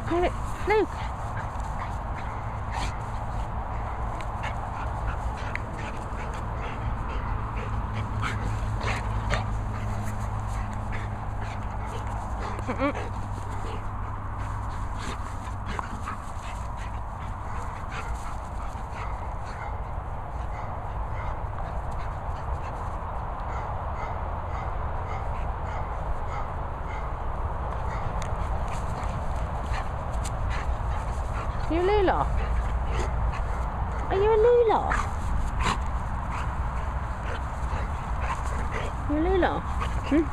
Luke, Luke. Are you a Lula? Are you a Lula? You a Lula? Hmm?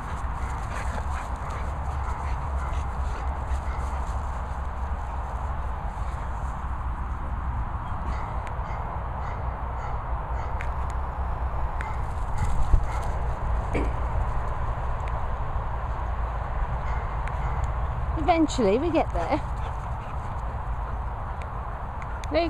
Eventually we get there. Luke.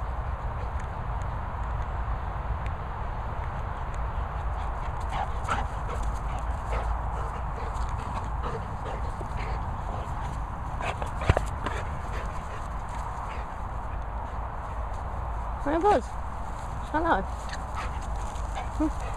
Where was? Hello.